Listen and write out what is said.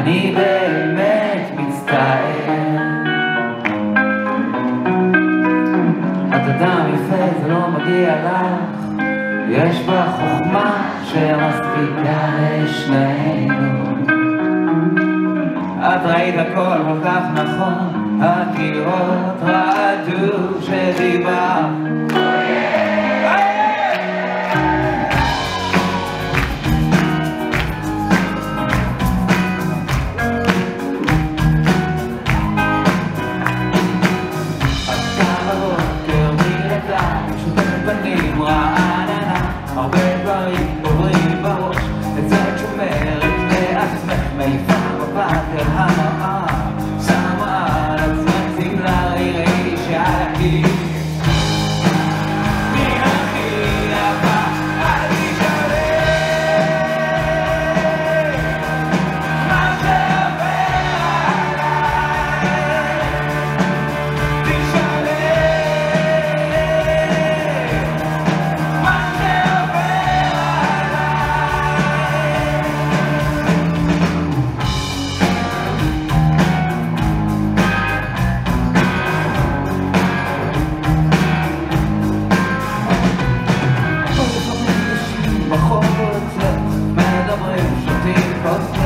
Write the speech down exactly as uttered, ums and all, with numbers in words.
אני באמת מצטער. את אדם יפה, זה לא מגיע לך, יש בה חוכמה שמספיקה לשנינו. את ראית הכל כל כך נכון, הקירות רעדו שדיבר. הרבה דברים עוברים בראש, את זה את שומרת לעצמך, מעיפה מבט אל המראה, שמה על עצמך שמלה רירי שעל הכיס. מי הכי יפה? אל תשאלי מה שעובר עליי, תשאלי מדברים, שותים כוס